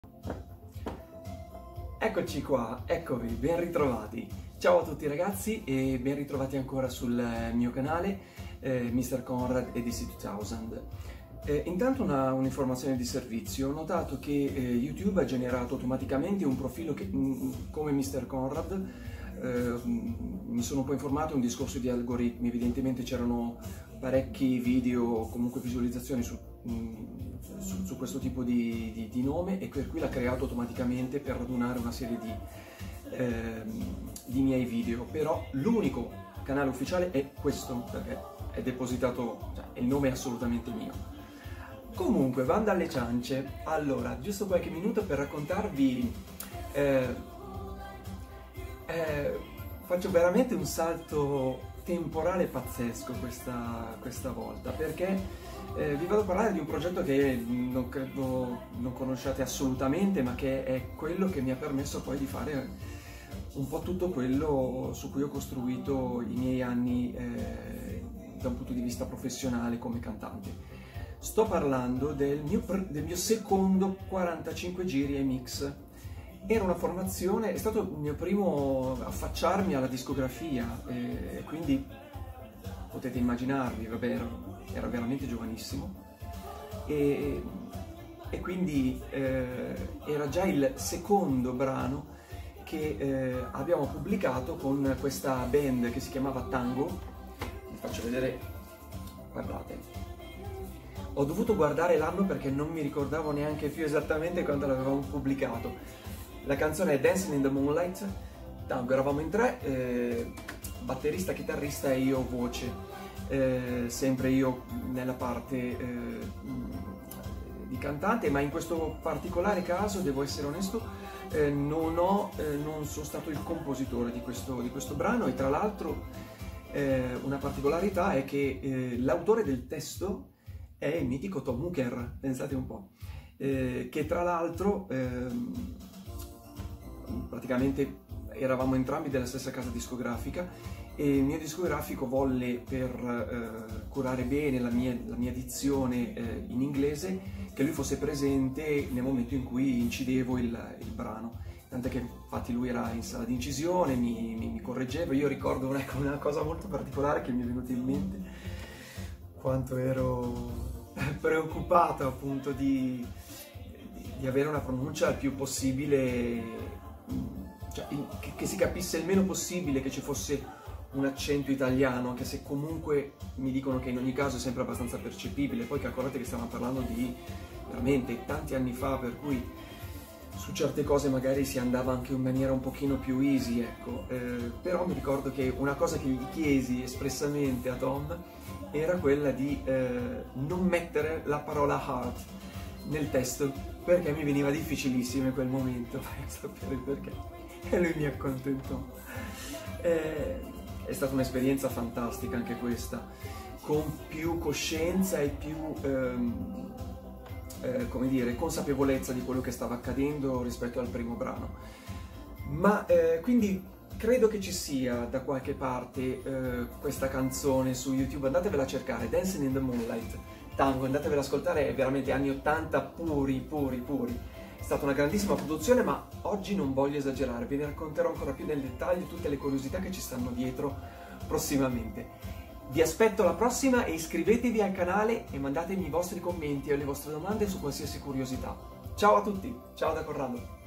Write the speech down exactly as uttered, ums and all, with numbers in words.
Eccoci qua, eccovi, ben ritrovati. Ciao a tutti ragazzi e ben ritrovati ancora sul mio canale eh, mister Conrad e D C duemila. Eh, intanto una, un'informazione di servizio: ho notato che eh, YouTube ha generato automaticamente un profilo che, mh, come mister Conrad. Eh, mi sono un po' informato, è un discorso di algoritmi. Evidentemente c'erano parecchi video o comunque visualizzazioni su, mh, su, su questo tipo di, di, di nome, e per cui l'ha creato automaticamente per radunare una serie di, eh, di miei video. Però l'unico canale ufficiale è questo, perché è depositato, cioè il nome è assolutamente mio. Comunque, bando alle ciance. Allora, giusto qualche minuto per raccontarvi. Eh, eh, faccio veramente un salto temporale pazzesco questa, questa volta, perché eh, vi vado a parlare di un progetto che non credo non conosciate assolutamente, ma che è quello che mi ha permesso poi di fare un po' tutto quello su cui ho costruito i miei anni eh, da un punto di vista professionale come cantante. Sto parlando del mio, del mio secondo quarantacinque giri M X. Era una formazione, è stato il mio primo affacciarmi alla discografia, e quindi potete immaginarvi, vabbè, ero, ero veramente giovanissimo, e, e quindi eh, era già il secondo brano che eh, abbiamo pubblicato con questa band che si chiamava Tango. Vi faccio vedere, guardate. Ho dovuto guardare l'anno perché non mi ricordavo neanche più esattamente quando l'avevamo pubblicato. La canzone è Dancing in the Moonlight. Tango, eravamo in tre, eh, batterista, chitarrista e io voce, eh, sempre io nella parte eh, di cantante, ma in questo particolare caso, devo essere onesto, eh, non, ho, eh, non sono stato il compositore di questo, di questo brano. E tra l'altro eh, una particolarità è che eh, l'autore del testo è il mitico Tom Hooker, pensate un po', eh, che tra l'altro ehm, praticamente eravamo entrambi della stessa casa discografica, e il mio discografico volle, per eh, curare bene la mia, la mia dizione eh, in inglese, che lui fosse presente nel momento in cui incidevo il, il brano. Tant'è che infatti lui era in sala di incisione, mi, mi, mi correggeva. Io ricordo ecco, una cosa molto particolare che mi è venuta in mente: quanto ero preoccupato appunto di, di, di avere una pronuncia il più possibile, cioè, che, che si capisse il meno possibile, che ci fosse un accento italiano, anche se comunque mi dicono che in ogni caso è sempre abbastanza percepibile. Poi calcolate che stiamo parlando di veramente tanti anni fa, per cui su certe cose magari si andava anche in maniera un pochino più easy, ecco. Eh, però mi ricordo che una cosa che gli chiesi espressamente a Tom era quella di eh, non mettere la parola heart nel testo, perché mi veniva difficilissimo in quel momento, per sapere perché, e lui mi accontentò. Eh, è stata un'esperienza fantastica anche questa, con più coscienza e più ehm, eh, come dire, consapevolezza di quello che stava accadendo rispetto al primo brano. Ma eh, quindi credo che ci sia da qualche parte eh, questa canzone su YouTube. Andatevela a cercare, Dancing in the Moonlight, Tango, andatevela ad ascoltare, è veramente anni ottanta puri, puri, puri. È stata una grandissima produzione, ma oggi non voglio esagerare, ve ne racconterò ancora più nel dettaglio tutte le curiosità che ci stanno dietro prossimamente. Vi aspetto alla prossima e iscrivetevi al canale e mandatemi i vostri commenti e le vostre domande su qualsiasi curiosità. Ciao a tutti, ciao da Corrado!